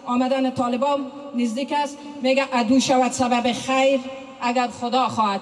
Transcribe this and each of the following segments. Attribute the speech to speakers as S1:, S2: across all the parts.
S1: آمدن طالبان نزدیک است. میگه عدو شود سبب خیر اگر خدا خواهد.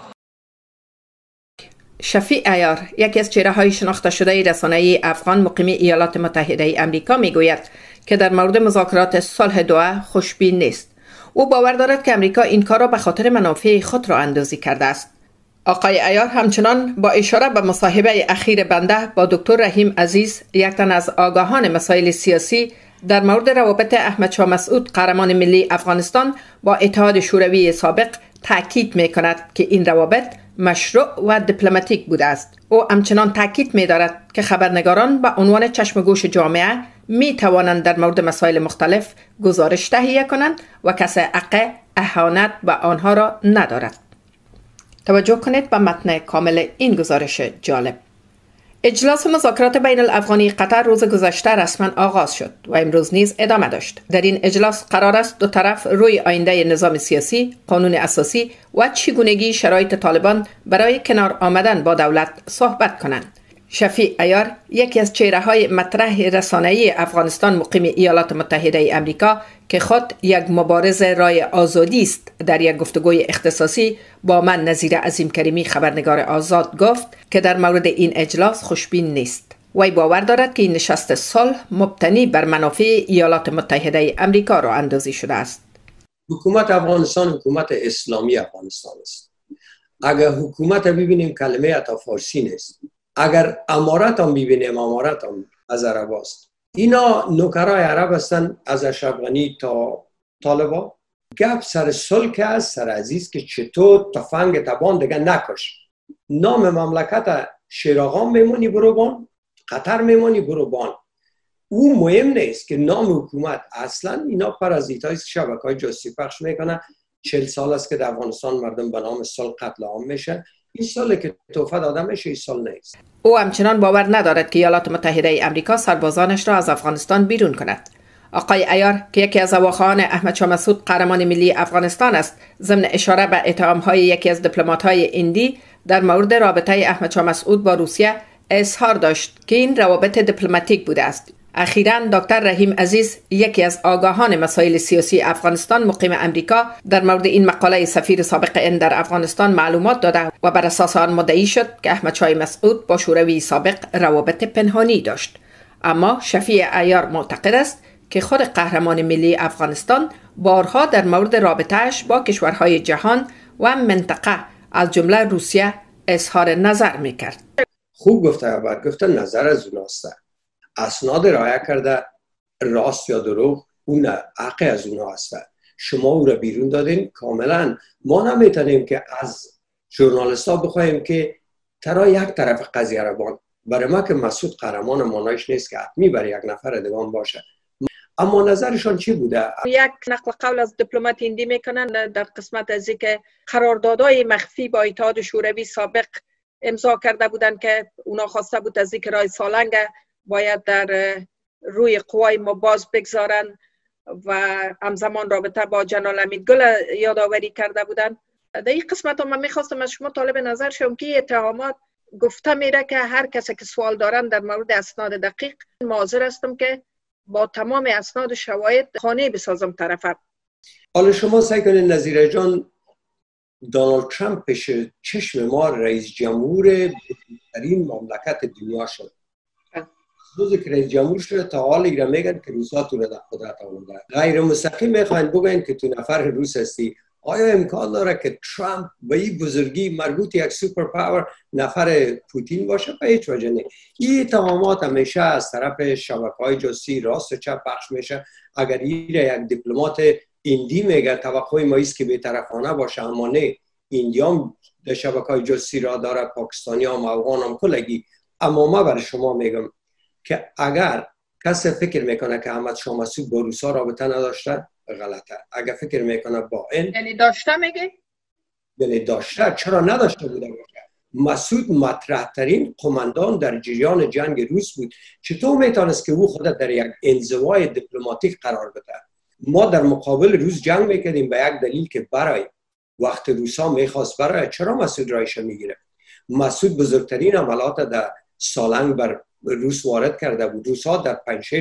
S2: شفیع عیار، یکی از چهره‌های شناخته شده رسانه‌ای افغان مقیم ایالات متحده امریکا میگوید که در مورد مذاکرات صلح دوحه خوشبین نیست. او باور دارد که امریکا این کار را به خاطر منافع خود را اندازی کرده است. آقای عیار همچنان با اشاره به مصاحبه اخیر بنده با دکتر رحیم عزیز، یک تن از آگاهان مسائل سیاسی، در مورد روابط احمد شاه مسعود قهرمان ملی افغانستان با اتحاد شوروی سابق تاکید می‌کند که این روابط مشروع و دیپلماتیک بوده است. او همچنان تاکید می‌دارد که خبرنگاران به عنوان چشم گوش جامعه می توانند در مورد مسائل مختلف گزارش تهیه کنند و کسی حق اهانت به آنها را ندارد. توجه کنید به متن کامل این گزارش جالب. اجلاس مذاکرات بین الافغانی قطر روز گذشته رسما آغاز شد و امروز نیز ادامه داشت. در این اجلاس قرار است دو طرف روی آینده نظام سیاسی، قانون اساسی و چگونگی شرایط طالبان برای کنار آمدن با دولت صحبت کنند. شفیع عیار، یکی از چهره‌های مطرح رسانه‌ای افغانستان مقیم ایالات متحده امریکا که خود یک مبارز رای آزادی است، در یک گفتگوی اختصاصی با من نظیره-کریمی خبرنگار آزاد گفت که در مورد این اجلاس خوشبین نیست. وی باور دارد که این نشست صلح مبتنی بر منافع ایالات متحده امریکا را اندازی شده است.
S3: حکومت افغانستان حکومت اسلامی افغانستان است. اگر حکومت ببینیم کلمه عطا فارسی نیست. اگر امارت هم ببینیم امارت هم از عرب است. اینا نوکرای عرب هستن، از اشرف غنی تا طالبان. گپ سر صلح که است، سر عزیز که چطور تفنگ تبان دیگه نکش. نام مملکت شیراغان میمونی برو بان، قطر میمونی برو بان. او مهم نیست که نام حکومت اصلا اینا پارازیتای شبکه‌های جاسوسی پخش میکنه. 40 سال است که در افغانستان مردم به نام صلح قتل عام میشه. این ساله که توفه داده میشه، این سال نیست.
S2: او همچنان باور ندارد که ایالات متحده امریکا سربازانش را از افغانستان بیرون کند. آقای عیار که یکی از اواخان احمد شاه مسعود قهرمان ملی افغانستان است، ضمن اشاره به اتهام‌های یکی از دیپلمات‌های هندی در مورد رابطه احمد شاه مسعود با روسیه اظهار داشت که این روابط دیپلماتیک بوده است. اخیراً دکتر رحیم عزیز، یکی از آگاهان مسائل سیاسی افغانستان مقیم امریکا، در مورد این مقاله سفیر سابق هند در افغانستان معلومات داده و بر اساس آن مدعی شد که احمد شاه مسعود با شوروی سابق روابط پنهانی داشت. اما شفیع عیار معتقد است که خود قهرمان ملی افغانستان بارها در مورد رابطه‌اش با کشورهای جهان و منطقه از جمله روسیه اظهار نظر میکرد.
S3: خوب گفته نظر از اوناسته. اسناد رعایت کرده، راست یا دروغ اون حق از اونها هسته. شما او را بیرون دادین کاملا. ما نمیتونیم که از ژورنالیست ها بخوایم که ترا یک طرف قضیه را بان. برای ما که مسعود قهرمان مانایش نیست که حتمی برای یک نفر دیگه باشه. اما نظرشان چی بوده؟
S4: یک نقل قول از دیپلمات هندی میکنن در قسمت از اینکه قراردادهای مخفی با اتحاد شوروی سابق امضا کرده بودن که اونا خواسته بود از اینکه رای سالنگ باید در روی قوای ما باز بگذارن و همزمان رابطه با جنرال امیدگل یادآوری کرده بودن. در این قسمت هم من میخواستم از شما طالب نظر شم که اتهامات گفته میره که هر کسی که سوال دارن در مورد اسناد دقیق، حاضر هستم که با تمام اسناد و شواهد خانه بسازم طرفم.
S3: حالا شما سعی کنید نظیره جان، دونالد ترامپ پیش چشم ما رئیس جمهور بزرگترین مملکت دنیا شد. روزی که رئیس جمهور شده تا حال ایران میگن که روسا تو رو در قدرت آورده. غیر مستقیم میخواین بگن که تو نفر روس هستی. آیا امکان داره که ترامپ به این بزرگی مربوط یک سوپر پاور نفر پوتین باشه؟ به هیچ وجه نه. این اتهامات همیشه از طرف شبکه‌های جاسوسی راست و چپ پخش میشه. اگر یک دیپلمات هندی میگه توقع ما است که بی‌طرفانه باشه، اما نه، هندیام در شبکه‌های جاسوسی را داره، پاکستانیام، افغانام کلگی. اما ما برای شما میگم که اگر کسی فکر میکنه که احمد شاه مسعود با روسا رابطه نداشته، غلطه. اگر فکر میکنه با این،
S4: یعنی داشته میگه؟
S3: یعنی داشته، چرا نداشته بوده باشه؟ مسعود مطرح ترین قماندان در جریان جنگ روس بود. چطور میتونست که او خود در یک انزوای دیپلماتیک قرار بده؟ ما در مقابل روس جنگ میکردیم به یک دلیل که برای وقت روسا میخواست برای، چرا مسعود رایش میگیره؟ مسعود بزرگترین عملات در سالنگ بر روس وارد کرده بود. روس‌ها در پنجشیر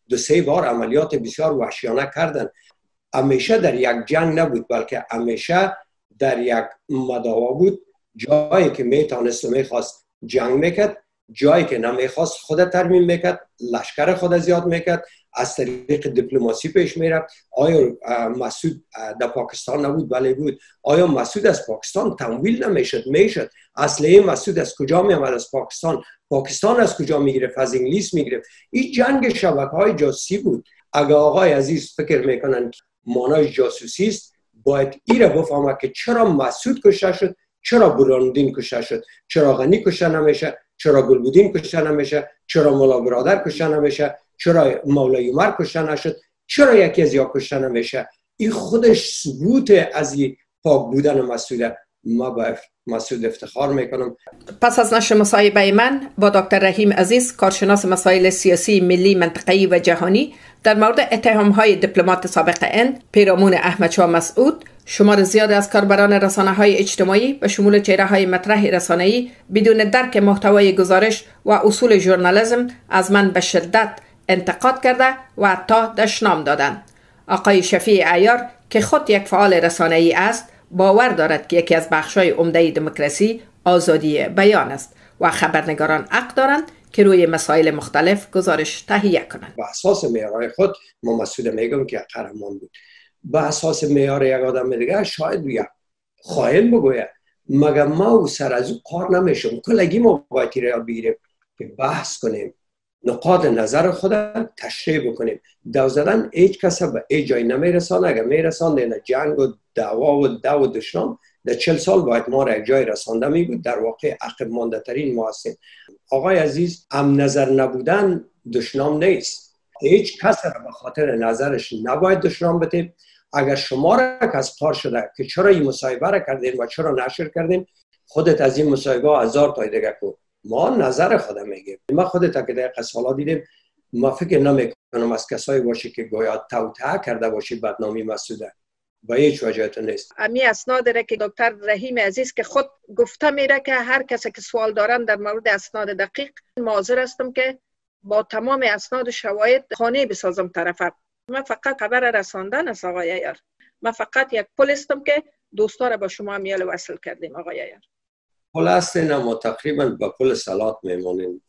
S3: 2-3 بار عملیات بسیار وحشیانه کردن. همیشه در یک جنگ نبود، بلکه همیشه در یک مداوا بود. جایی که میتونست و میخواست جنگ میکرد، جایی که نمیخواست خود ترمیم میکرد، لشکر خود زیاد میکرد، از طریق دیپلماسی پیش میرفت. آیا مسعود در پاکستان نبود؟ بله بود. آیا مسعود از پاکستان تمویل نمیشد؟ میشد. اصله مسعود از کجا میامد؟ از پاکستان. پاکستان از کجا میگرفت؟ از انگلیس میگرفت. این جنگ شبکه‌های جاسوسی بود. اگر آقای عزیز فکر میکنن که مانای جاسوسی است، باید این را بفهمه که چرا مسعود کشته شد، چرا برهان‌الدین کشته شد، چرا غنی کشته نمیشه، چرا گلبودین کشته نمیشه، چرا مولا برادر کشته نمیشه، چرا مولای عمر کشته نشد، چرا یکی از یا کشته نمیشه. این خودش ثبوت از این پاک بودن مسعوده. ما با مسعود افتخار میکنم.
S2: پس از نشر مصاحبه من با دکتر رحیم عزیز، کارشناس مسائل سیاسی ملی، منطقه‌ای و جهانی، در مورد اتهام‌های دیپلمات سابق ان پیرامون احمد و مسعود، شمار زیاد از کاربران رسانه‌های اجتماعی به شمول چهره‌های مطرح رسانه‌ای بدون درک محتوای گزارش و اصول ژورنالیسم از من به شدت انتقاد کرده و حتی دشنام دادند. آقای شفیع عیار که خود یک فعال رسانه‌ای است، باور دارد که یکی از بخش‌های عمده دموکراسی آزادی بیان است و خبرنگاران حق دارند که روی مسائل مختلف گزارش تهیه کنند.
S3: به اساس معیارهای خود ما مسعود میگم که قهرمان بود. به اساس معیار یک آدم دیگه شاید یک خائن بگوید، مگر ما سر از او کار نمیشم. کلگی ما باید را بگیریم که بحث کنیم، نقاط نظر خود تشریح بکنیم. دو زدن هیچ کس به هیچ جای نمیرسانه. اگر میرسانده نه جنگ و دعوا و دو و دشنام، در 40 سال باید ما را یک جای رسانده می بود. در واقع عقب مانده ترین ما هستیم. آقای عزیز، هم نظر نبودن دشنام نیست. هیچ کس را به خاطر نظرش نباید دشنام بده. اگر شما را کس کار شده که چرا این مصاحبه را کردین و چرا نشر کردین، خودت از این مصاحبه 1000 تا دیگه کو. ما نظر خودم میگیم. ما خودت که دقیقه سالا دیدیم، ما فکر نمیکنم از کسایی باشی که گویا توطئه کرده باشی بدنامی مسعوده. با هیچ وجهت نیست.
S4: امی اسناد را که دکتر رحیم عزیز که خود گفته میره که هر کسی که سوال دارن در مورد اسناد دقیق، معذر هستم که با تمام اسناد و شواهد خانه بسازم طرفم. من فقط خبر رساندن است آقای عیار. من فقط یک پل هستم که دوستان را با شما میال وصل کردیم آقای عیار.
S3: پل هستین اما تقریبا با پل صلات میمونین.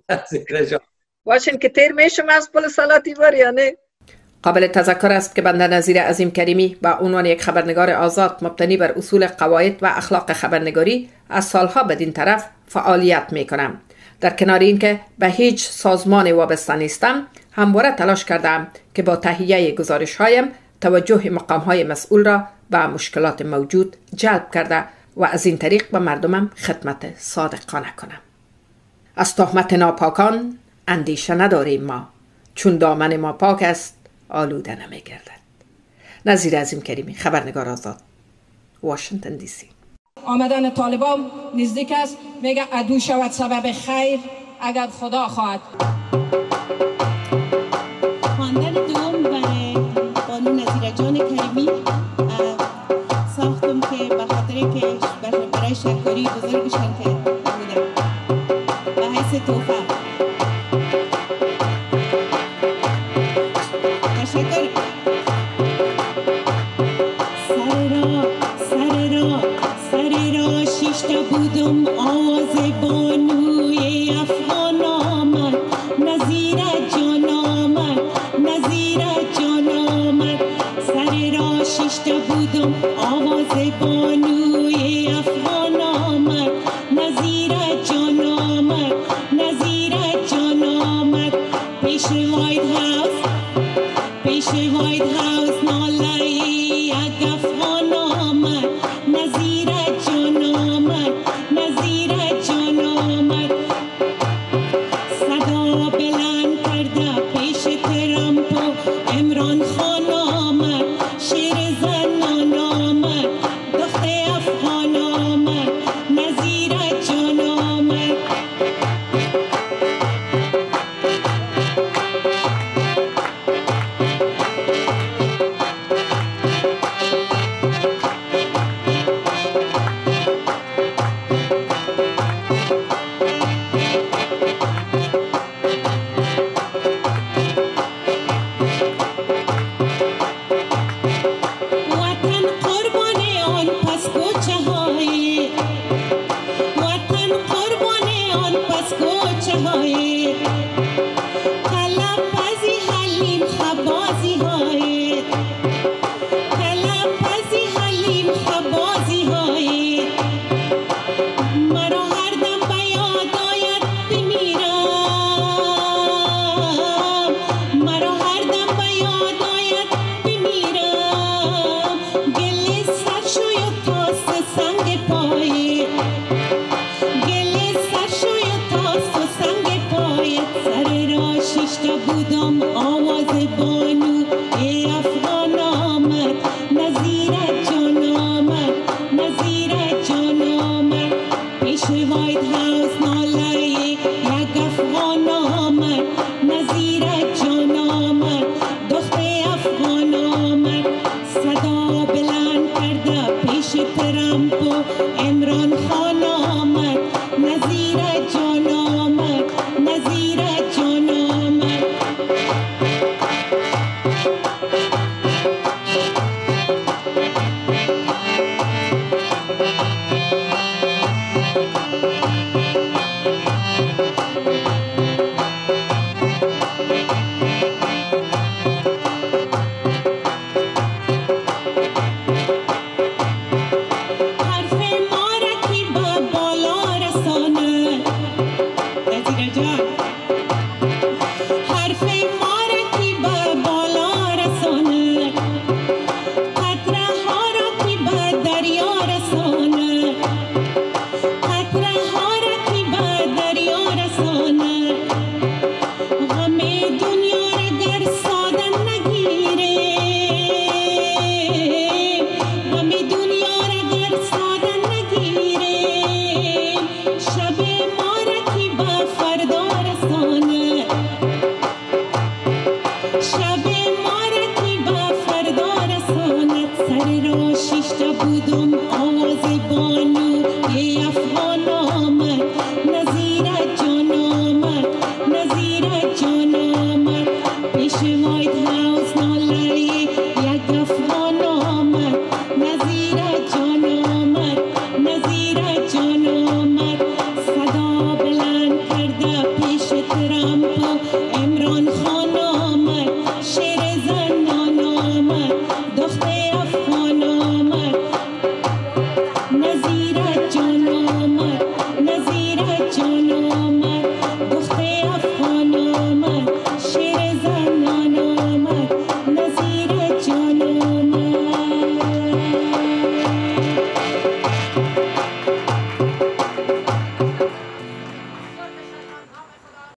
S4: باشین که تیر میشم از پل صلاتی بار یا نه؟
S2: قابل تذکر است که بنده نذیره عظیم-کریمی با عنوان یک خبرنگار آزاد مبتنی بر اصول قواعد و اخلاق خبرنگاری از سالها بدین طرف فعالیت می کنم. در کنار این که به هیچ سازمان وابسته نیستم، همواره تلاش کردم که با تهیه گزارش هایم توجه مقام های مسئول را به مشکلات موجود جلب کرده و از این طریق به مردمم خدمت صادقانه کنم. از تهمت ناپاکان اندیشه نداریم ما، چون دامن ما پاک است آلوده نمی گردد. نظیره عظیم-کریمی، خبرنگار آزاد، واشنگتن دی سی.
S1: آمدن طالبان نزدیک است. میگه عدو شود سبب خیر اگر خدا خواهد.
S5: خواندن دوم برای بانو نظیره جان کریمی ساختم که به خاطر که برای شکاری بزرگشان که بودم به حیث توفه. تشکر. سر را شیشته بودم آواز بانوی افغان آمد. نظیره جان آمد، نظیره جان آمد. سر را شیشته بودم آواز بانوی افغان آمد. نظیره جان آمد، نظیره جان آمد. پیش وایت هاوس، پیش وایت هاوس ناله